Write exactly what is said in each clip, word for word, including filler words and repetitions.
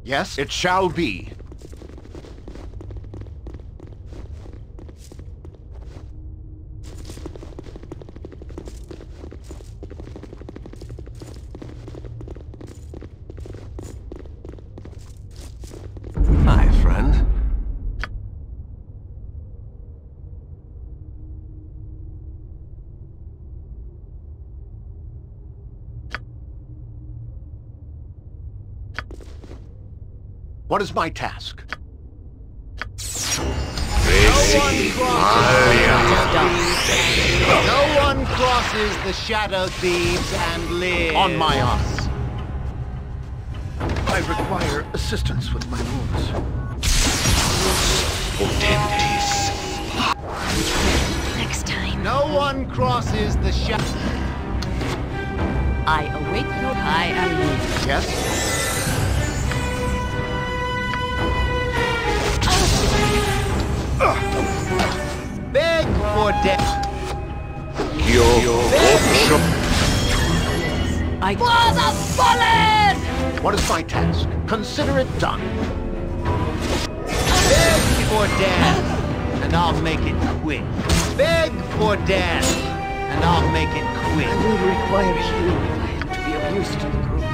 Yes, it shall be. Hi, friend. What is my task? No one crosses, no one crosses the Shadow Thieves and lives. On my honor. I require assistance with my wounds. Next time. No one crosses the Shadow. I await your I am needed. Yes? Beg for death. I for the fallen! What is my task? Consider it done. Beg for death, and I'll make it quick. Beg for death, and I'll make it quick. I will require healing to be of use to the group.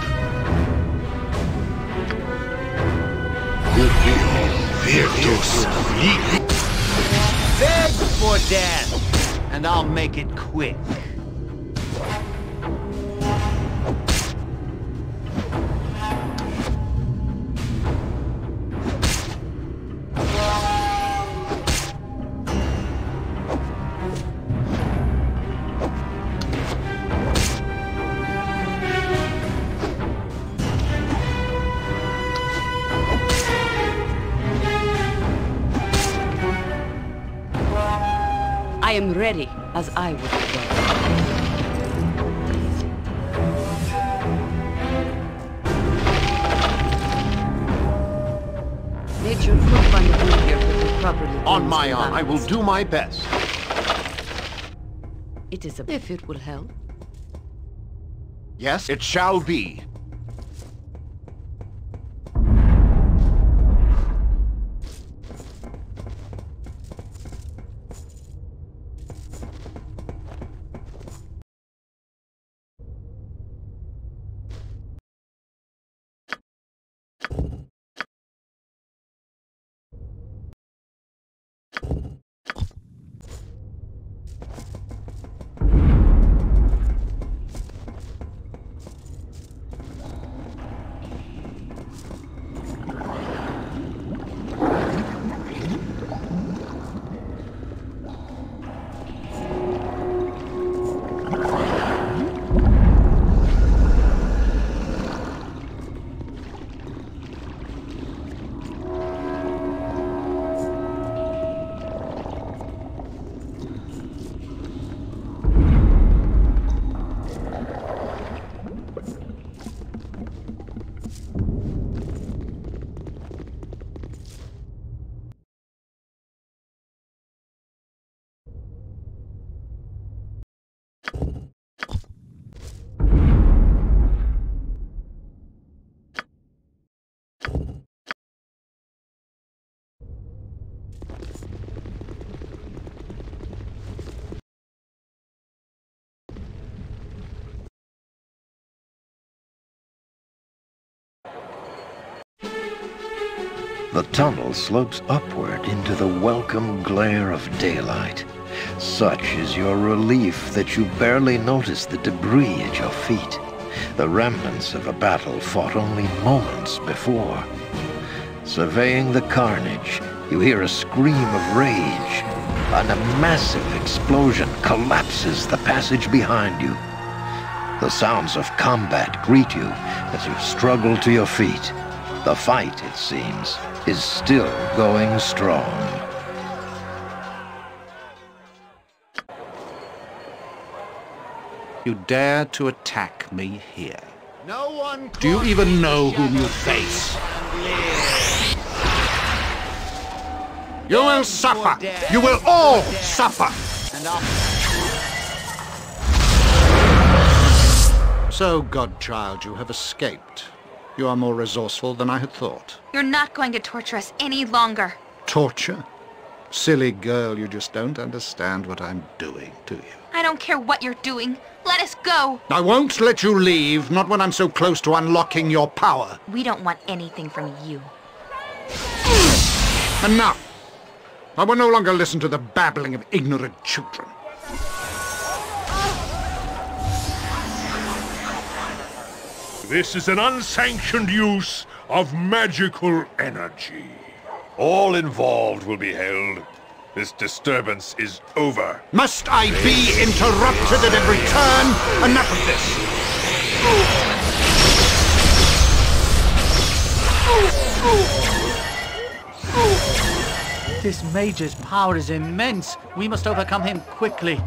Beg for death, and I'll make it quick. I am ready, as I would go. Nature could find a room here for the properly. On my honor, I will do my best. It is a if it will help. Yes, it shall be. The tunnel slopes upward into the welcome glare of daylight. Such is your relief that you barely notice the debris at your feet, the remnants of a battle fought only moments before. Surveying the carnage, you hear a scream of rage, and a massive explosion collapses the passage behind you. The sounds of combat greet you as you struggle to your feet. The fight, it seems, is still going strong. You dare to attack me here. No one Do you even know whom you face? You will suffer! You will all suffer! And I'll... So, godchild, you have escaped. You are more resourceful than I had thought. You're not going to torture us any longer. Torture? Silly girl, you just don't understand what I'm doing, do you? I don't care what you're doing. Let us go. I won't let you leave, not when I'm so close to unlocking your power. We don't want anything from you. Enough! I will no longer listen to the babbling of ignorant children. This is an unsanctioned use of magical energy. All involved will be held. This disturbance is over. Must I be interrupted at every turn? Enough of this! This mage's power is immense. We must overcome him quickly.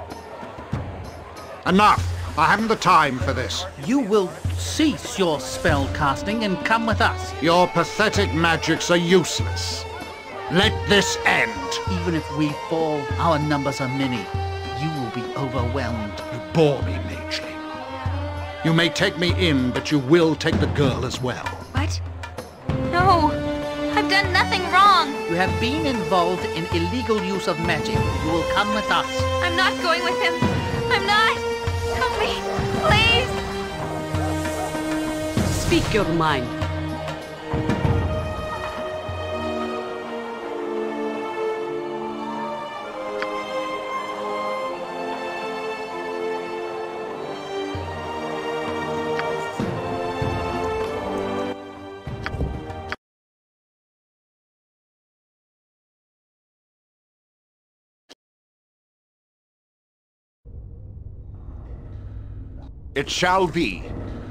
Enough! I haven't the time for this. You will cease your spell casting and come with us. Your pathetic magics are useless. Let this end. Even if we fall, our numbers are many. You will be overwhelmed. You bore me, Mageling. You may take me in, but you will take the girl as well. What? No. I've done nothing wrong. You have been involved in illegal use of magic. You will come with us. I'm not going with him. I'm not. Help me, please. Speak your mind. It shall be.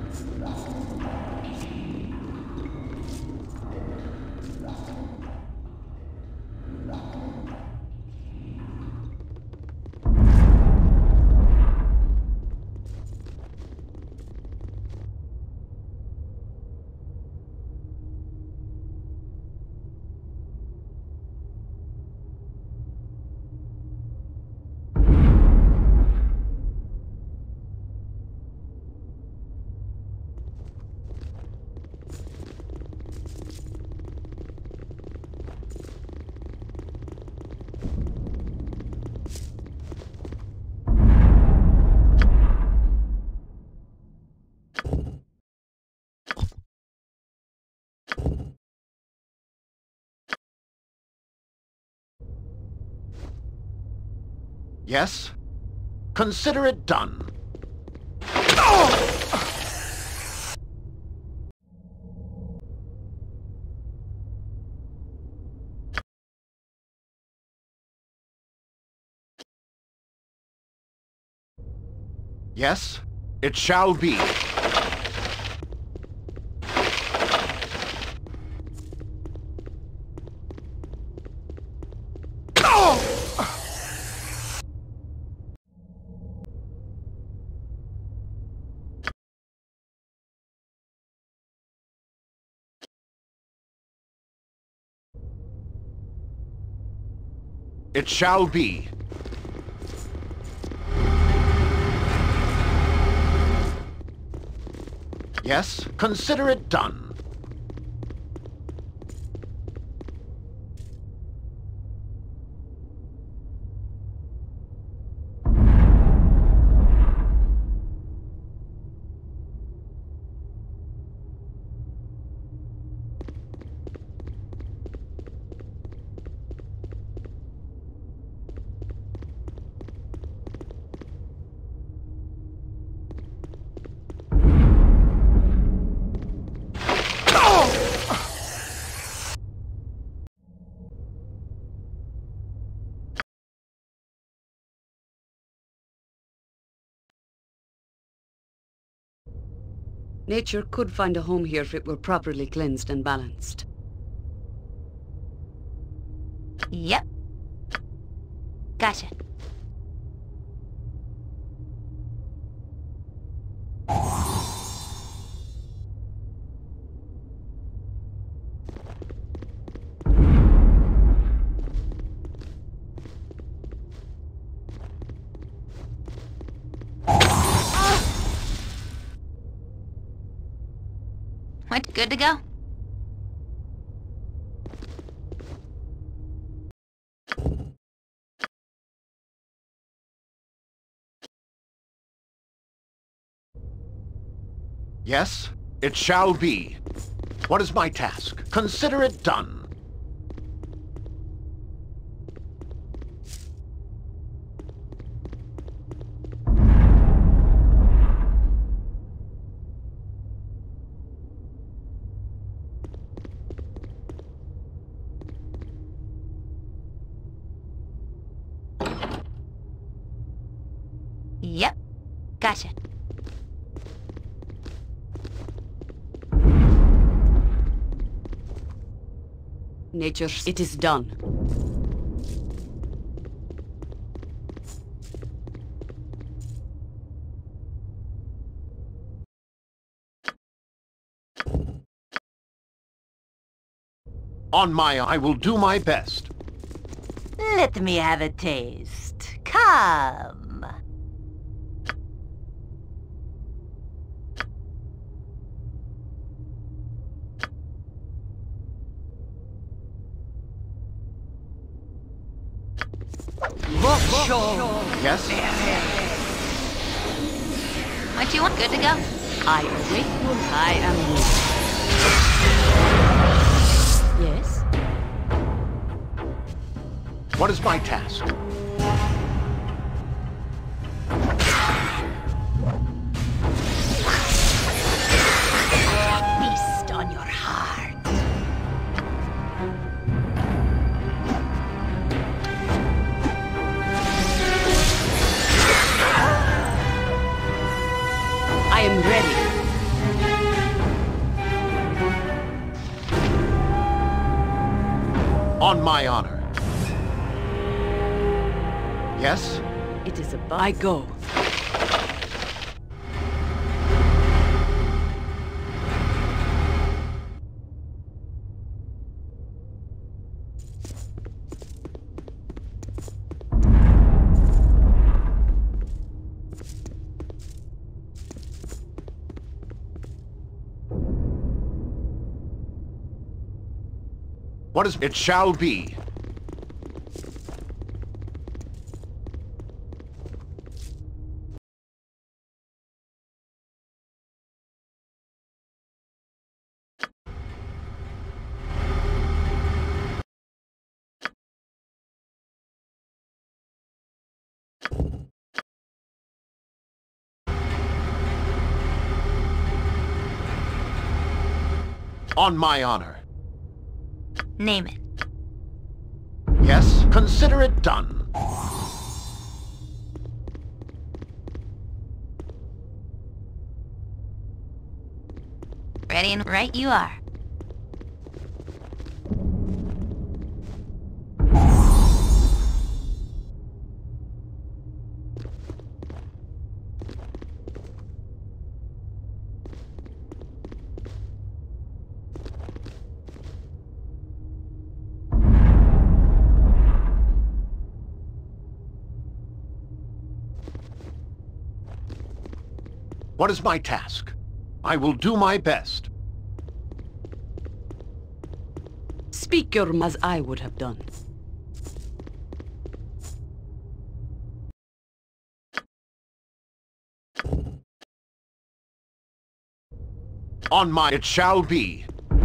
Yes? Consider it done. Yes? It shall be. It shall be. Yes? Consider it done. Nature could find a home here if it were properly cleansed and balanced. Yep. Gotcha. want? Good to go? Yes, it shall be. What is my task? Consider it done. Yep. Gotcha. Nature, it is done. On my, I will do my best. Let me have a taste. Come. Yes? What you want? Good to go? I await you. I am here. Yes? What is my task? Feast on your heart. I am ready. On my honor. Yes? It is about. I go. What is it shall be? On my honor. Name it. Yes, consider it done. Ready and right you are. What is my task? I will do my best. Speak your m- as I would have done. On my, it shall be.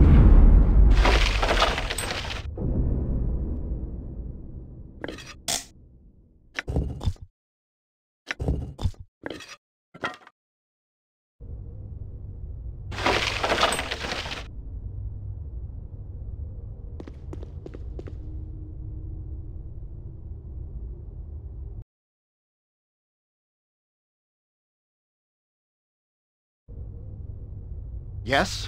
Yes?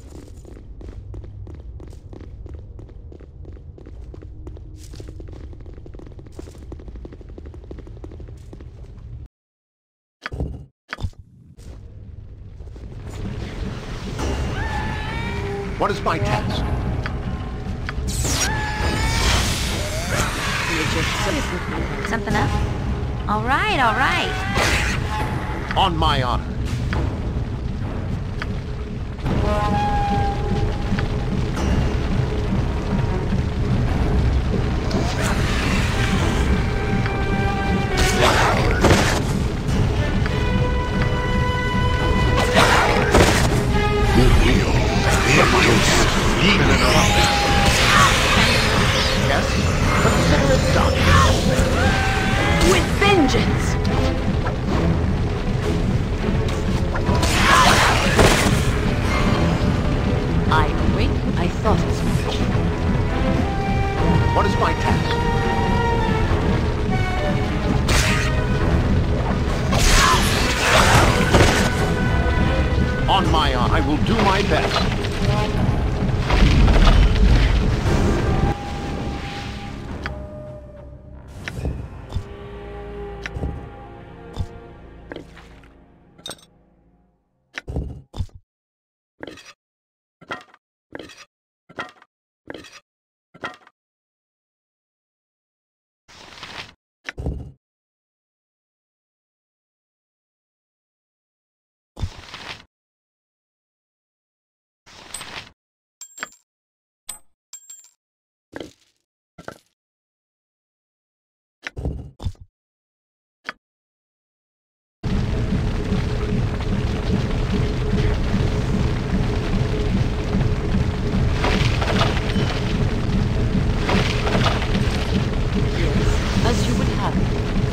What is my task? Something up? All right, all right. On my honor. my best. As you would have it.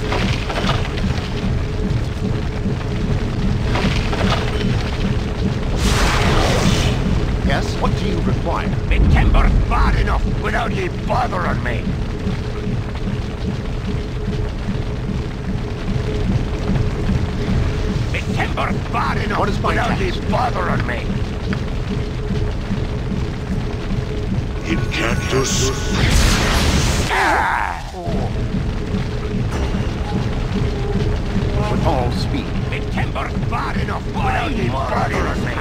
Yes? What do you require? Me timber's bad enough without ye bothering me. Me timber's bad enough What is my without ye task? bothering me. Incantus. Ah! With all speed. Me timber's bad enough without ye bothering me.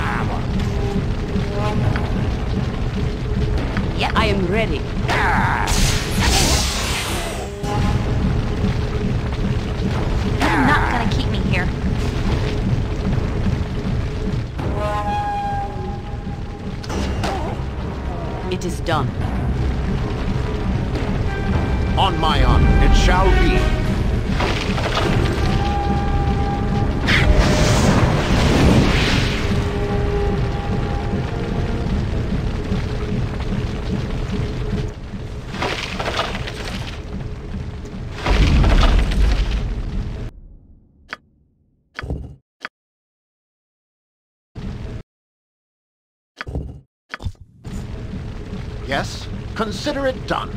Yep, I am ready. Ah! You're not gonna keep me here. It is done. On my honor, it shall be. Yes? Consider it done.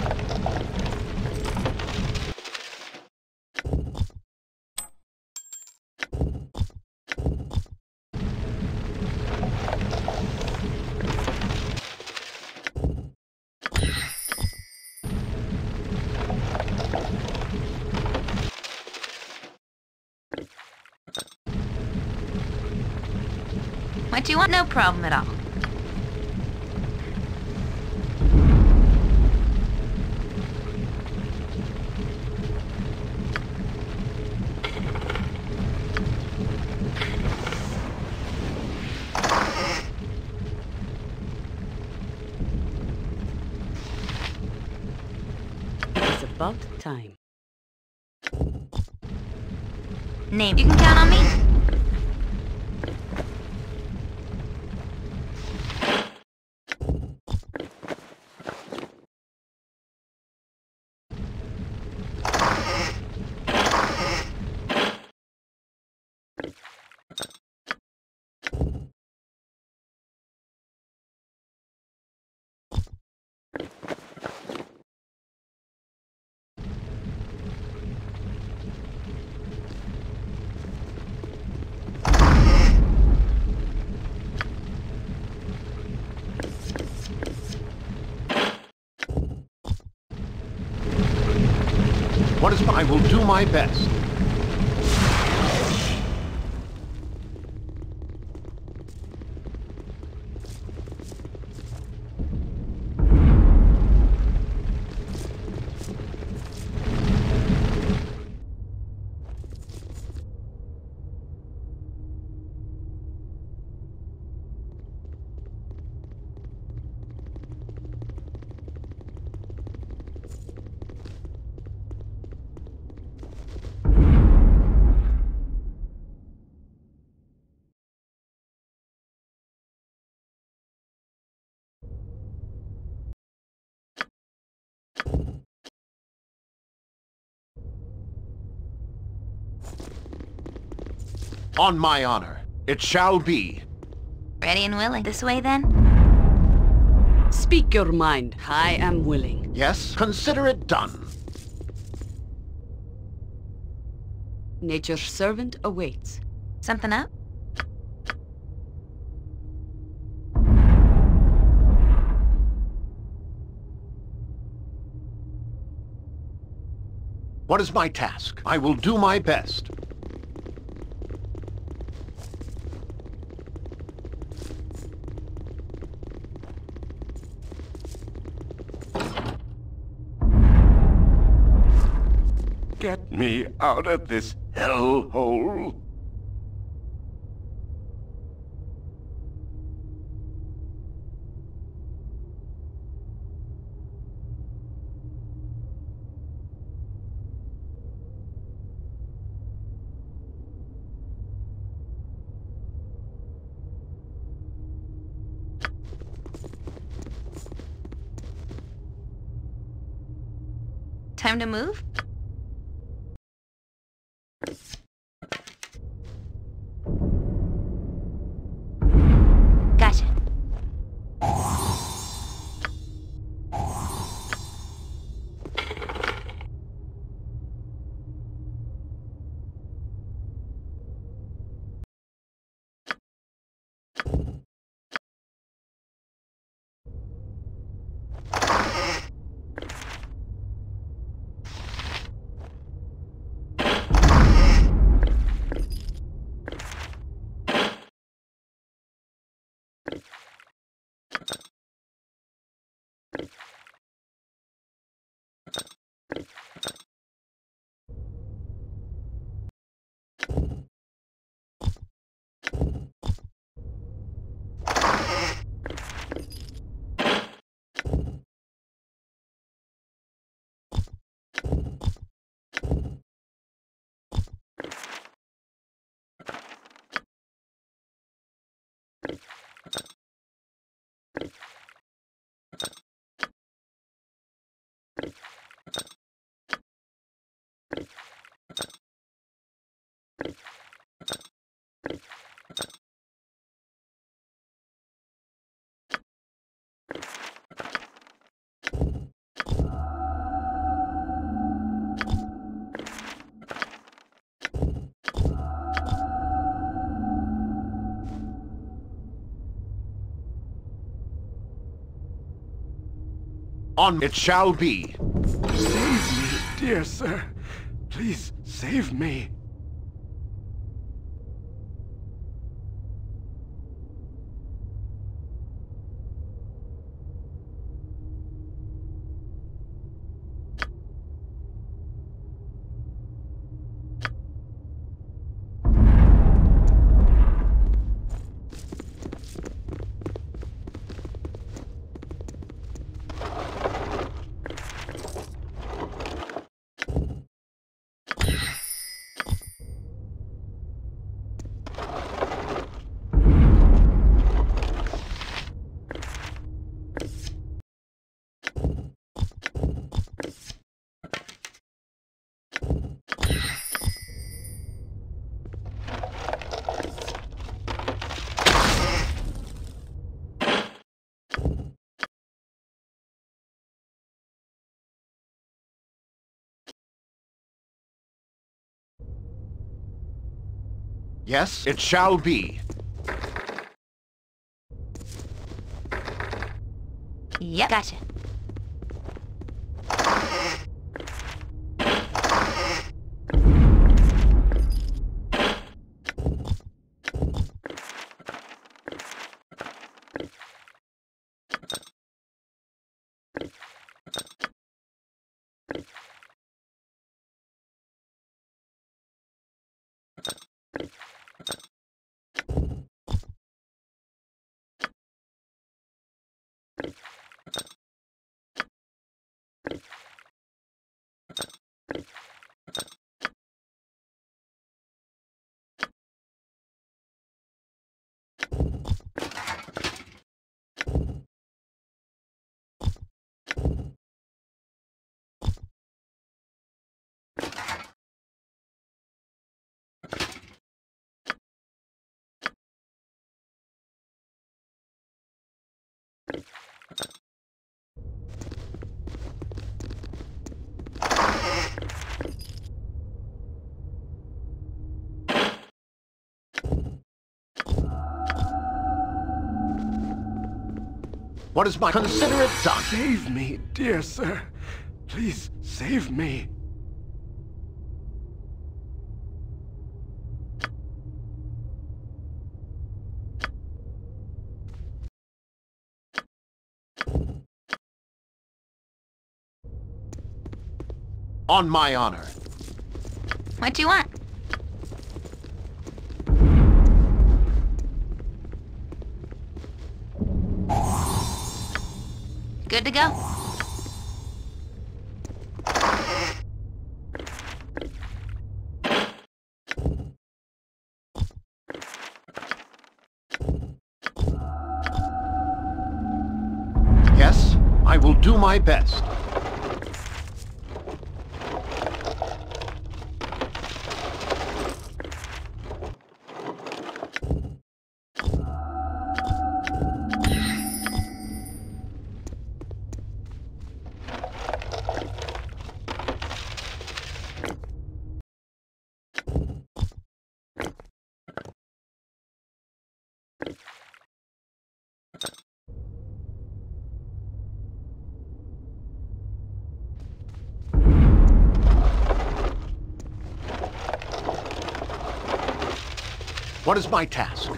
What do you want? No problem at all. It's about time. Name. You can count on me. What is I will do my best. On my honor, it shall be. Ready and willing. This way, then? Speak your mind. I am willing. Yes, consider it done. Nature's servant awaits. Something up? What is my task? I will do my best. Get me out of this hellhole. Time to move? Gotcha. On it shall be. Save me, dear sir. Please, save me. Yes, it shall be. Yep. Gotcha. What is my... Consider it done. Save me, dear sir. Please, save me. On my honor. What do you want? Good to go. Yes, I will do my best. What is my task?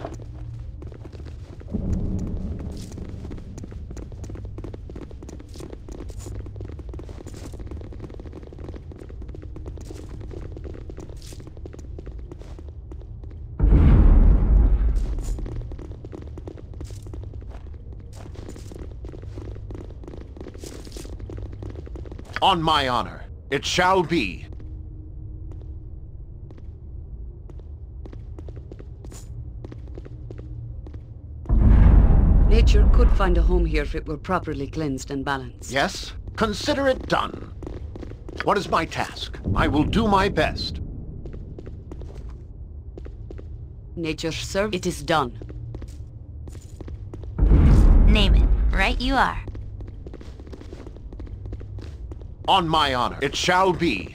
On my honor, it shall be. Nature could find a home here if it were properly cleansed and balanced. Yes, consider it done. What is my task? I will do my best. Nature served, it is done. Name it. Right you are. On my honor, it shall be.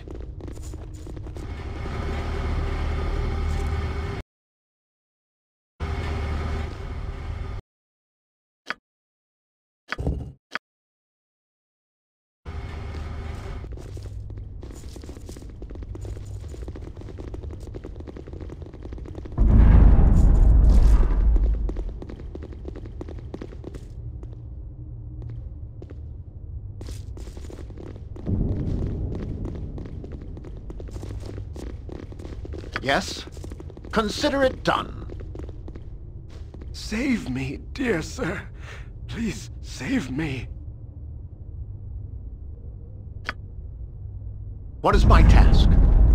Yes? Consider it done. Save me, dear sir. Please, save me. What is my task?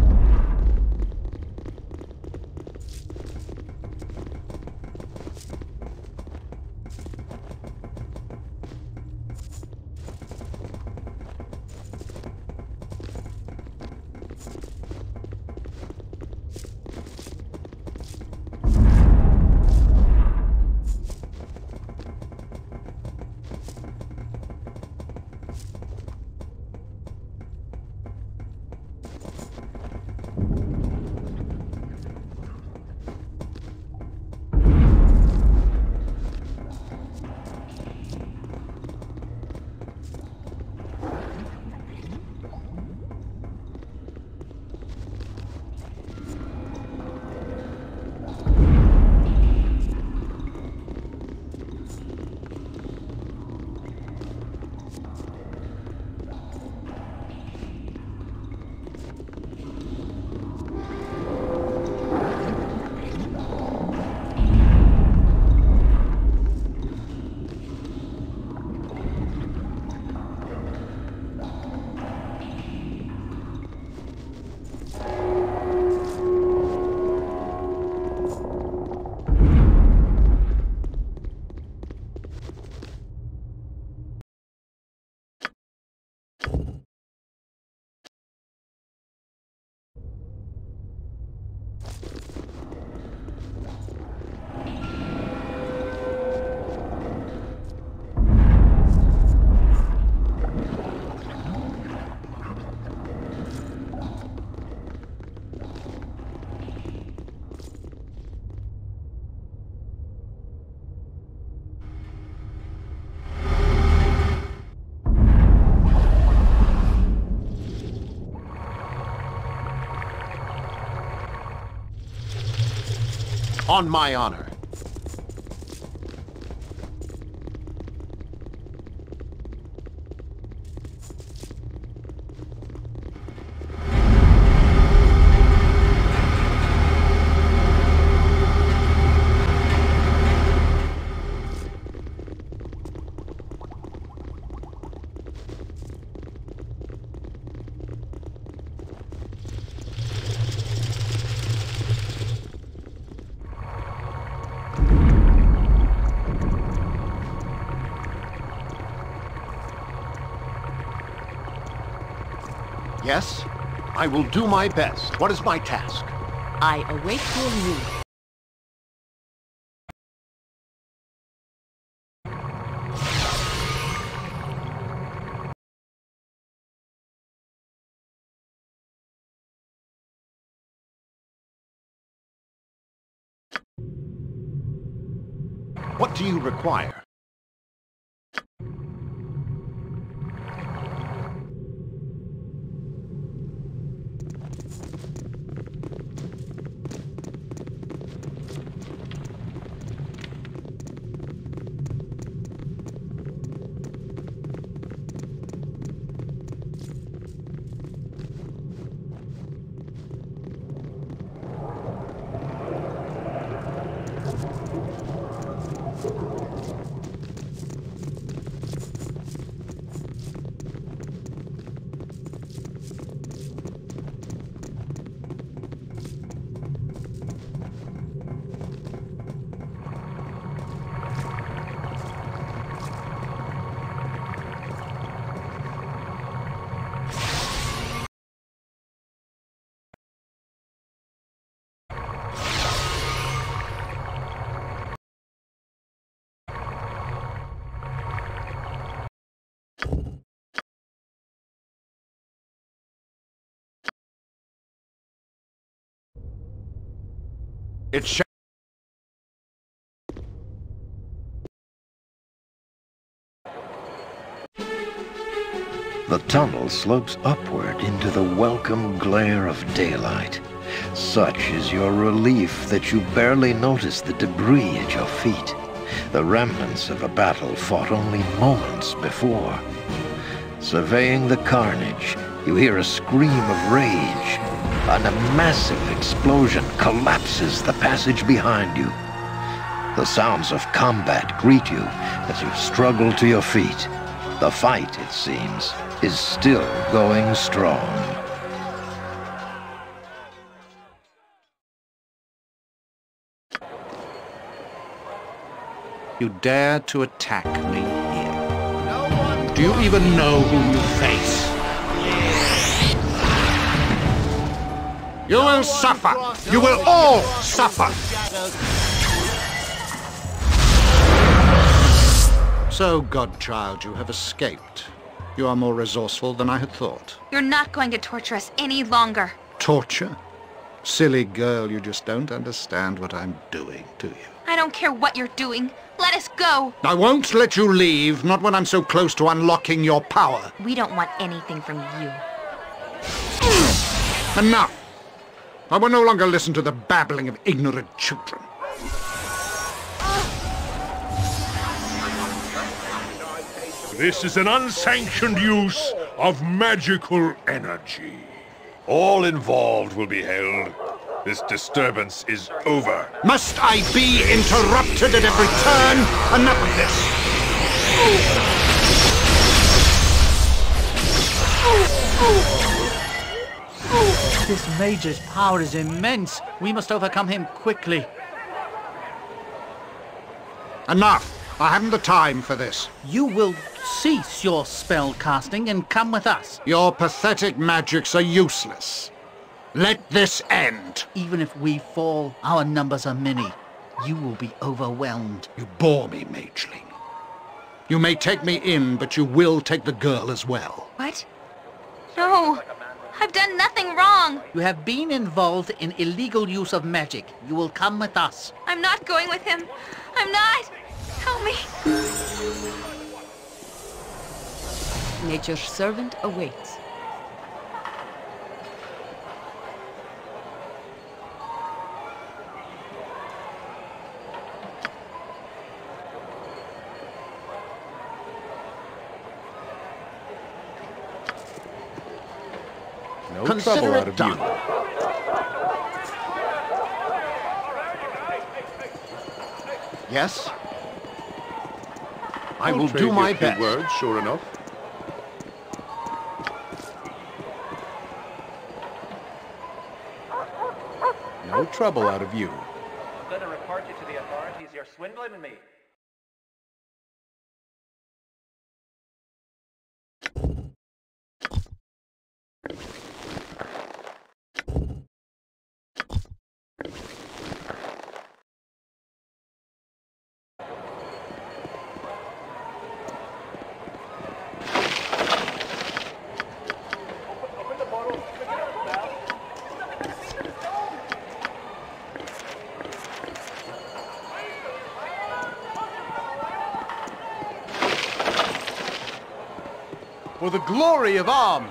On my honor. Yes? I will do my best. What is my task? I await your news. What do you require? It shall... The tunnel slopes upward into the welcome glare of daylight. Such is your relief that you barely notice the debris at your feet, the remnants of a battle fought only moments before. Surveying the carnage, you hear a scream of rage, and a massive explosion collapses the passage behind you. The sounds of combat greet you as you struggle to your feet. The fight, it seems, is still going strong. You dare to attack me here. Do you even know who you face? You will suffer! You will all suffer! So, godchild, you have escaped. You are more resourceful than I had thought. You're not going to torture us any longer. Torture? Silly girl, you just don't understand what I'm doing, do you? I don't care what you're doing. Let us go. I won't let you leave, not when I'm so close to unlocking your power. We don't want anything from you. Enough! I will no longer listen to the babbling of ignorant children. This is an unsanctioned use of magical energy. All involved will be held. This disturbance is over. Must I be interrupted at every turn? Enough of this! This mage's power is immense. We must overcome him quickly. Enough! I haven't the time for this. You will cease your spell casting and come with us. Your pathetic magics are useless. Let this end. Even if we fall, our numbers are many. You will be overwhelmed. You bore me, mageling. You may take me in, but you will take the girl as well. What? No. I've done nothing wrong. You have been involved in illegal use of magic. You will come with us. I'm not going with him. I'm not. Help me. Nature's servant awaits. No Consider trouble it out of done. you. Yes? I I'll will trade do you my a few best. words, sure enough. No trouble out of you. I'm going to report you to the authorities. You're swindling me. for the glory of Arm.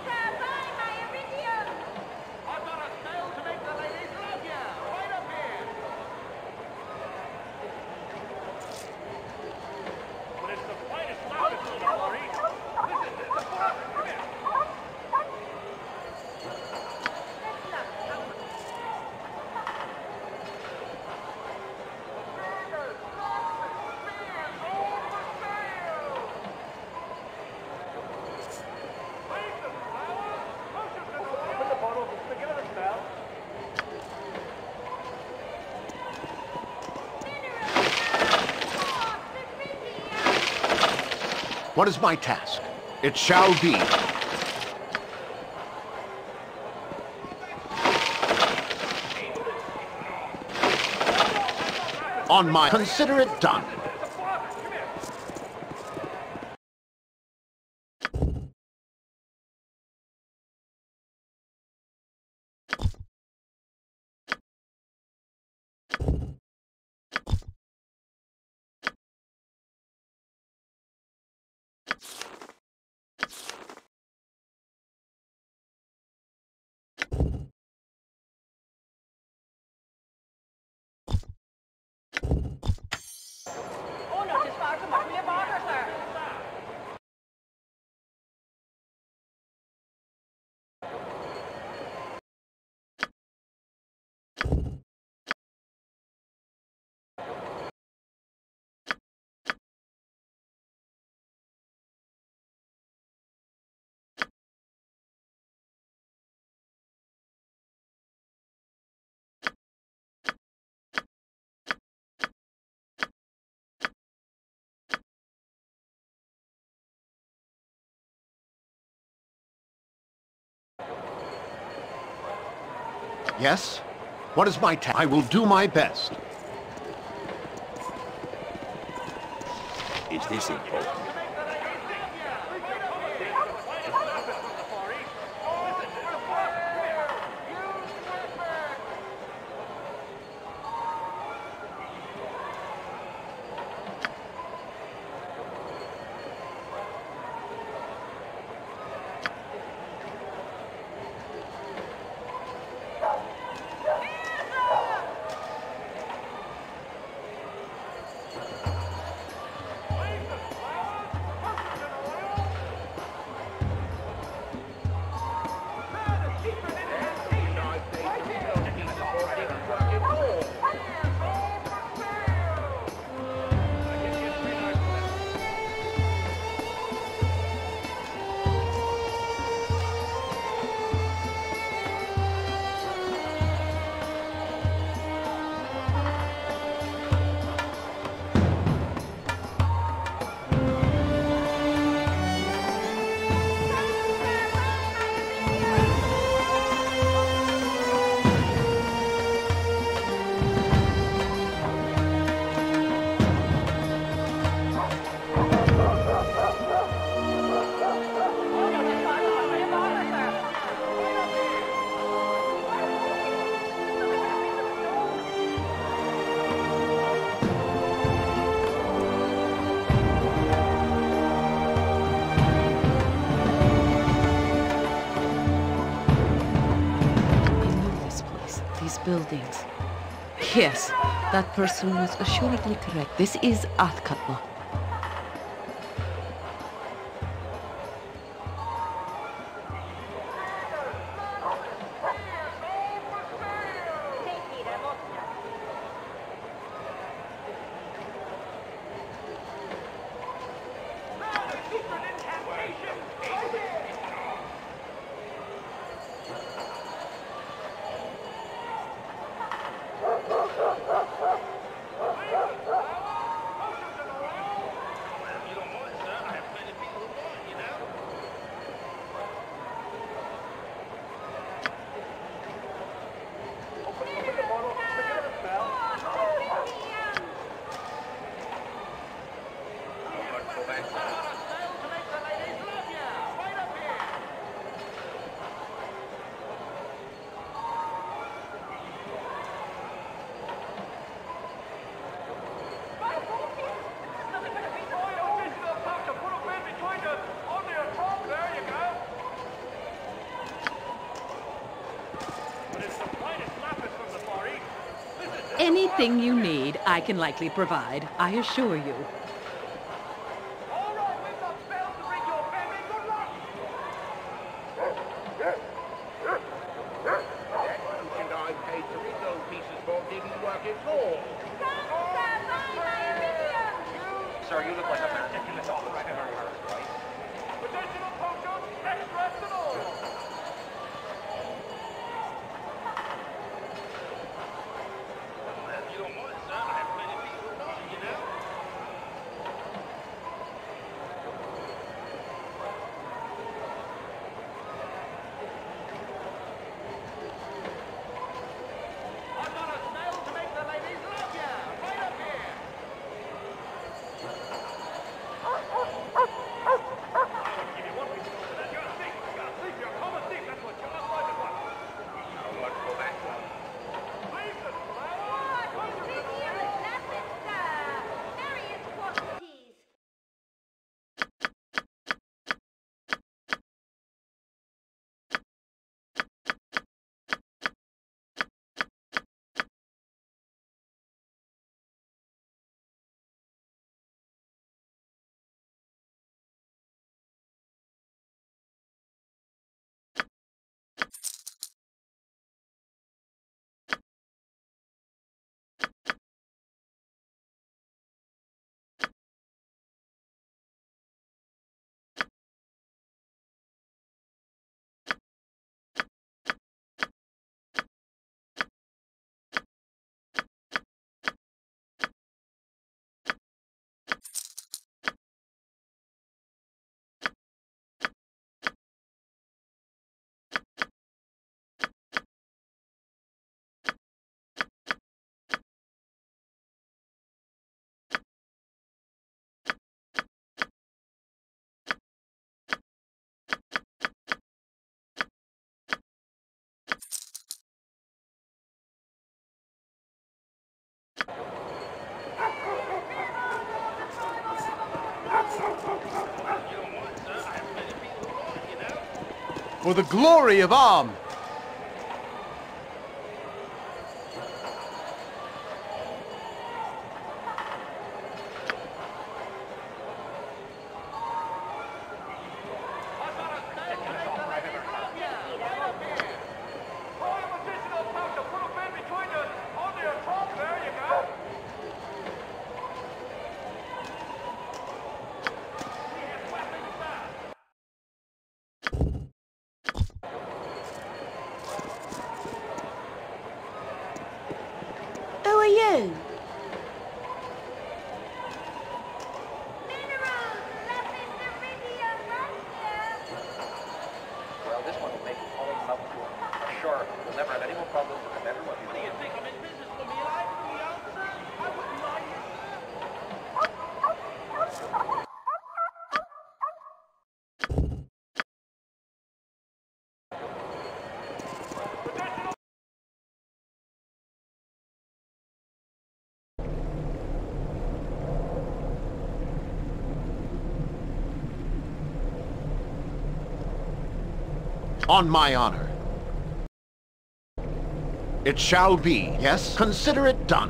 What is my task? It shall be. On my... Consider it done. Yes? What is my task? I will do my best. Is this important? Buildings. Yes, that person was assuredly correct. This is Athkatla. Anything you need, I can likely provide, I assure you. Sir, you look like a ridiculous author I've ever heard, right? Additional potions, extra ethanol! You don't want it, sir. I have plenty of people who want it, you know? I've got a snail to make the ladies love ya! Right up here! For the glory of Arm! Who are you? Well, this one will make all of them up to him. Sure, we'll never have any more problems with the bedroom. What do you think? I'm in business for me life from the outset? I wouldn't lie to you, On my honor. It shall be, yes? Consider it done.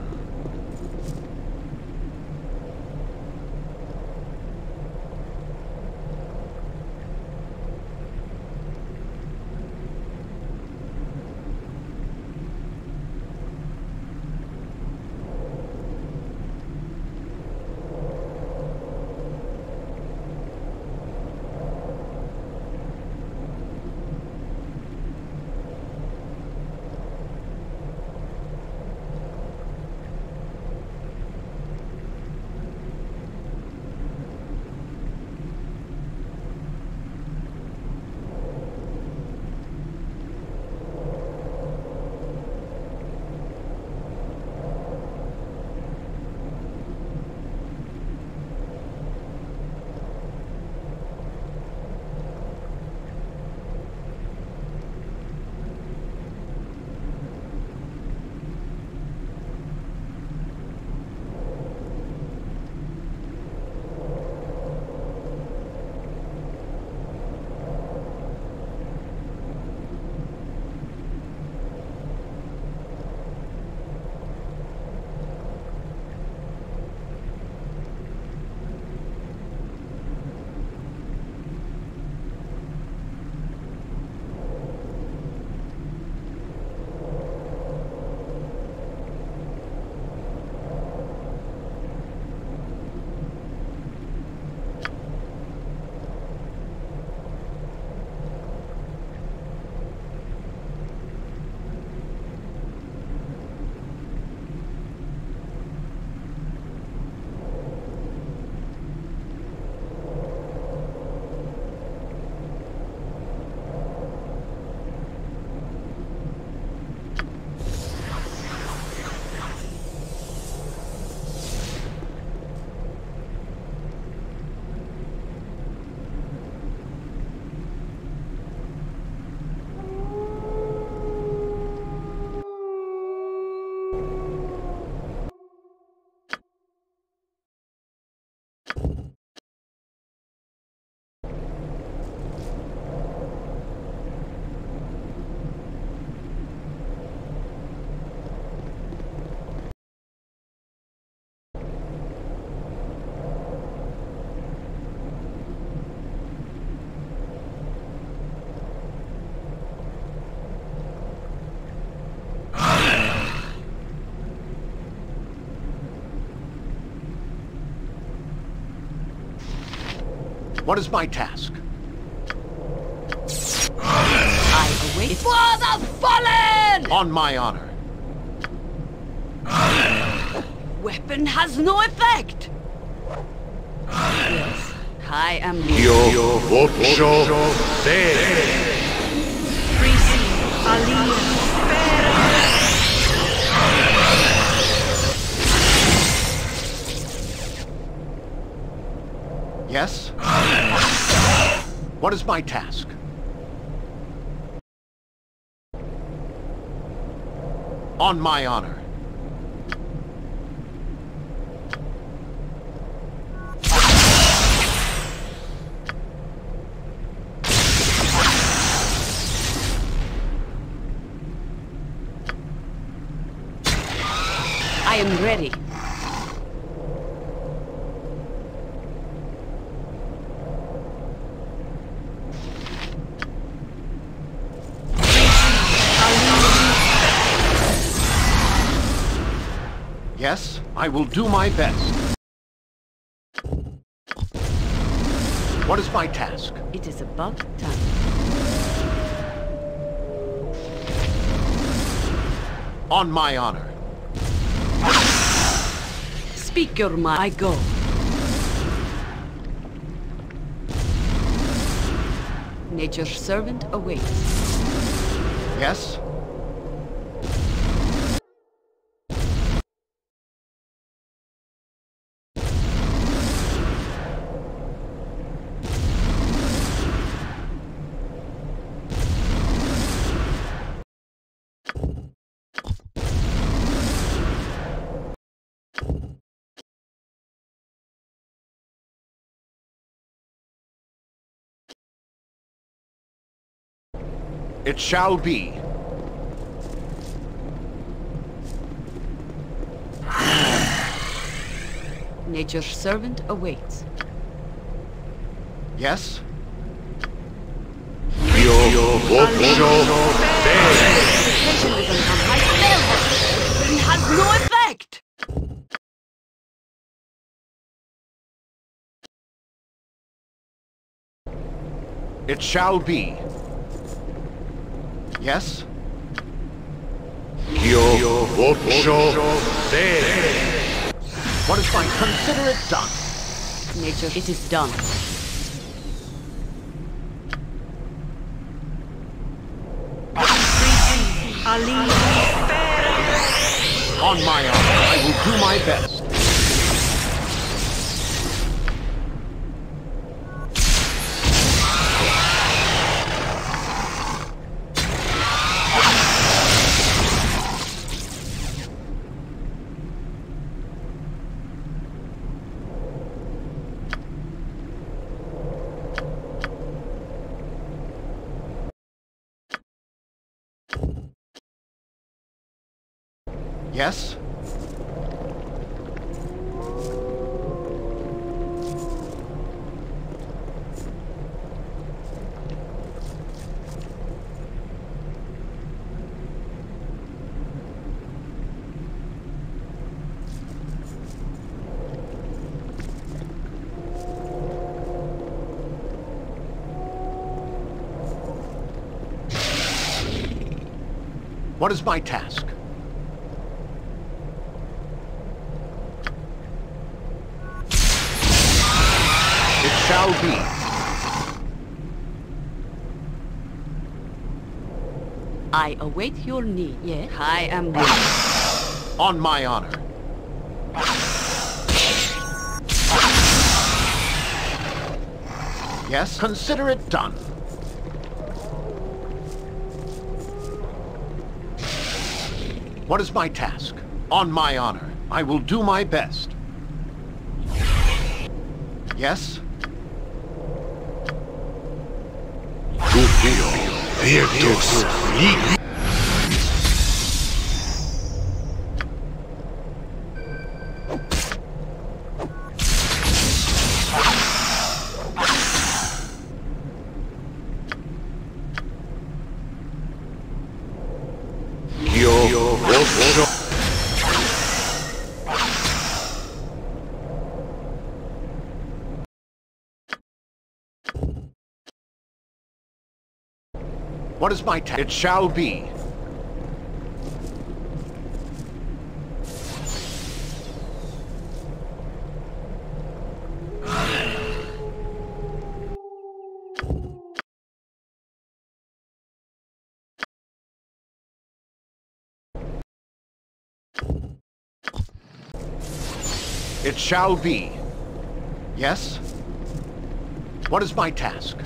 What is my task? I await for the fallen! On my honor. Weapon has no effect! Yes, I am the... Io vocio te. Priest Ali. Yes? What is my task? On my honor. I am ready. Yes, I will do my best. What is my task? It is about time. On my honor. Speak your mind. I go. Nature's servant awaits. Yes? It shall be. Nature's servant awaits. Yes? Io vocio te. Specialism on my spell it has no effect! It shall be. Yes? Io vocio te. What is my... Consider it done. Nature, it is done. On my honor, I will do my best. Yes? What is my task? It shall be. I await your need. Yes, I am ready. On my honor. Yes, consider it done. What is my task? On my honor. I will do my best. Yes? Virtus. What is my task? It shall be. It shall be. Yes? What is my task?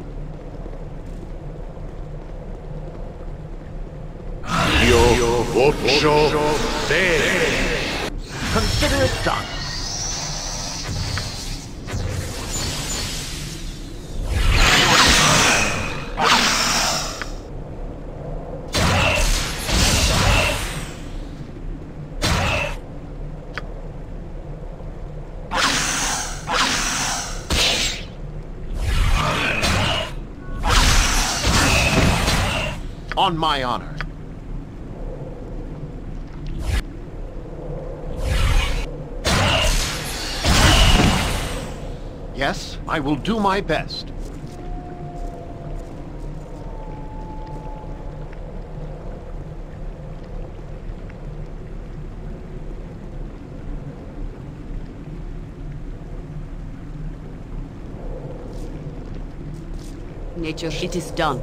Consider it done. On my honor. Yes, I will do my best. Nature, it is done.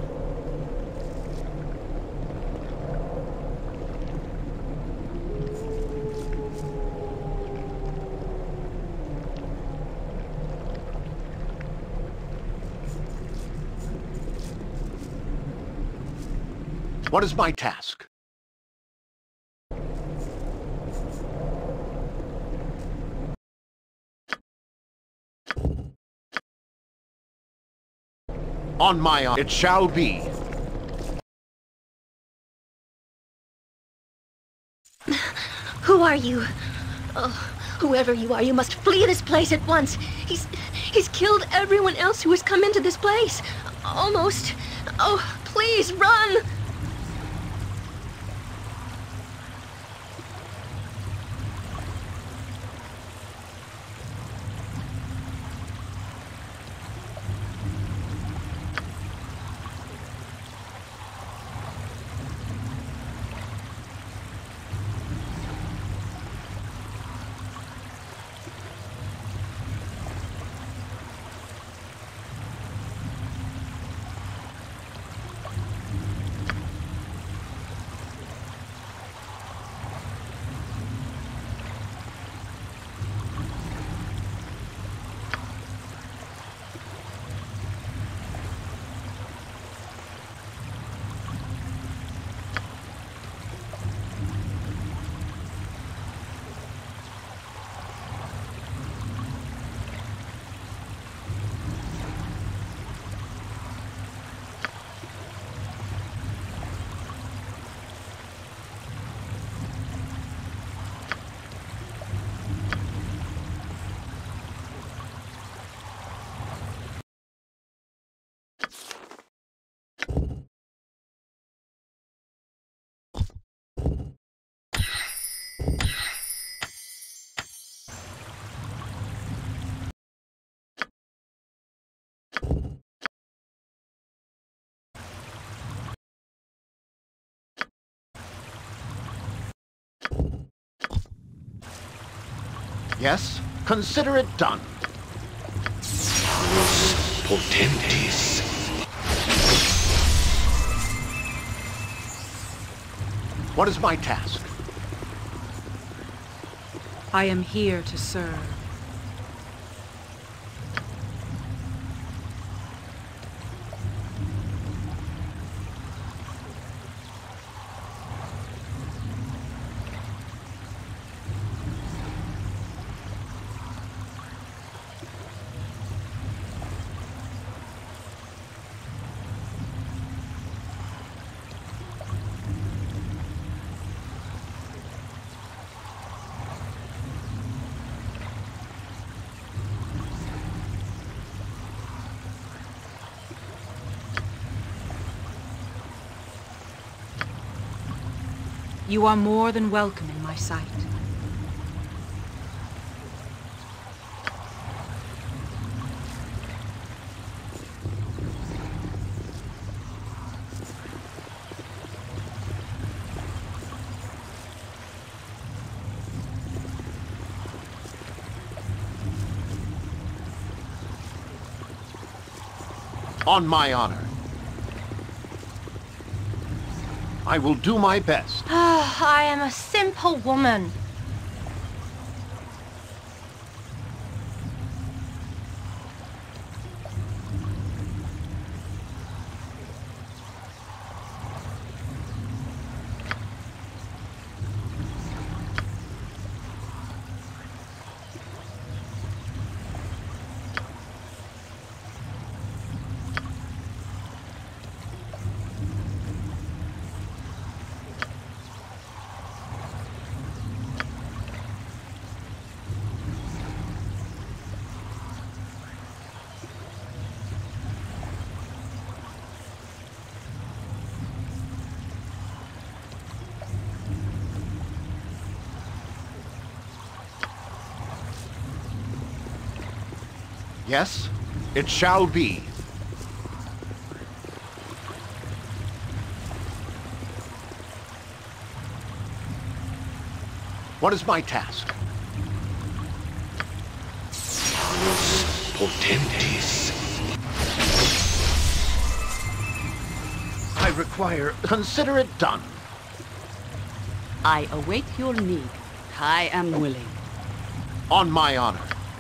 What is my task? On my honor, it shall be. Who are you? Oh, whoever you are, you must flee this place at once. He's... he's killed everyone else who has come into this place. Almost. Oh, please, run! Yes? Consider it done. Potentis. What is my task? I am here to serve. You are more than welcome in my sight. On my honor. I will do my best. I am a simple woman. Yes, it shall be. What is my task? Potentis. I require... Consider it done. I await your need. I am willing. On my honor.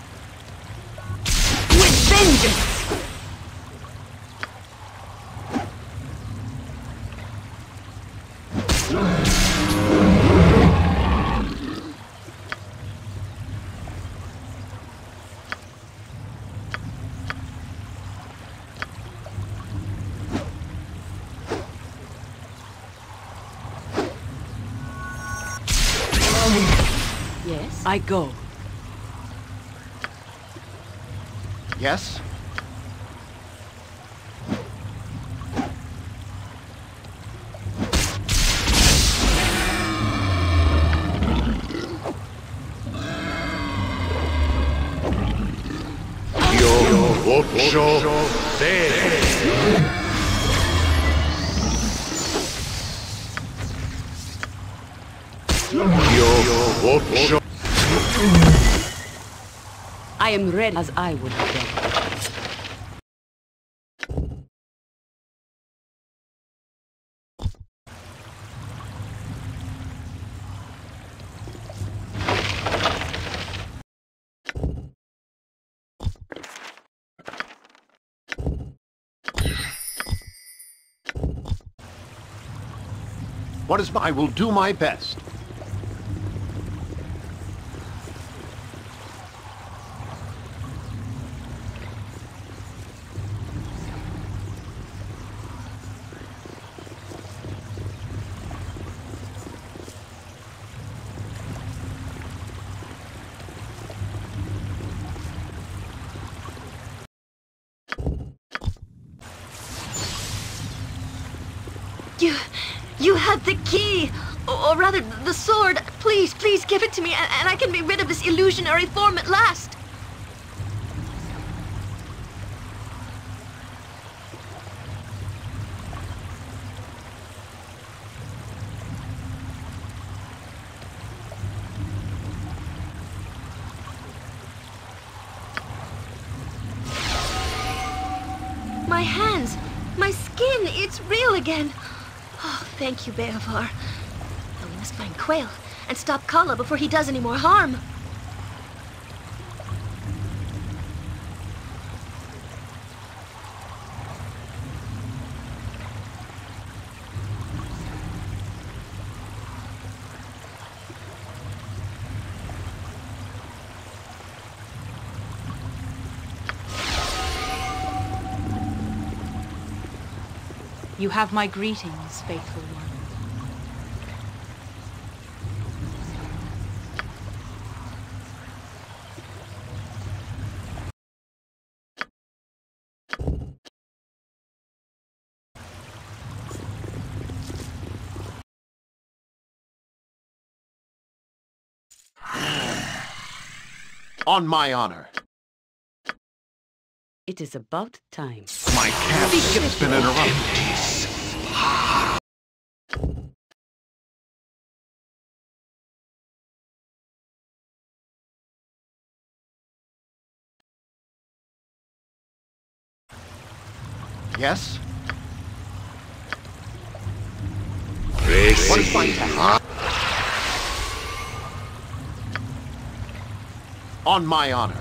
With vengeance! Yes, I go. Yes? Io vocio te. Io vocio. I am ready as I would have done. What is my... I will do my best. You... you have the key! Or, or rather, the sword. Please, please give it to me, and, and I can be rid of this illusionary form at last! My hands! My skin! It's real again! Oh, thank you, Beovar. Now we must find Quail and stop Kala before he does any more harm. You have my greetings, faithful one. On my honor. It is about time. My cat's been interrupted. Yes? What is my task? On my honor.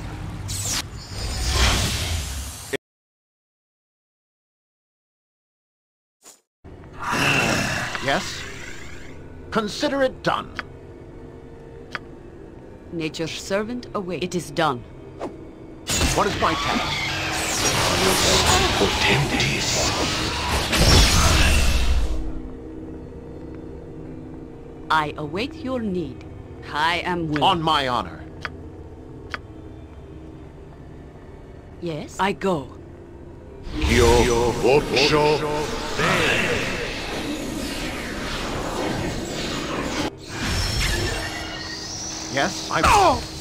Yes? Consider it done. Nature's servant away. It is done. What is my task? I await your need. I am willing. On my honor. Yes, I go. Io vocio Yes, I... Oh!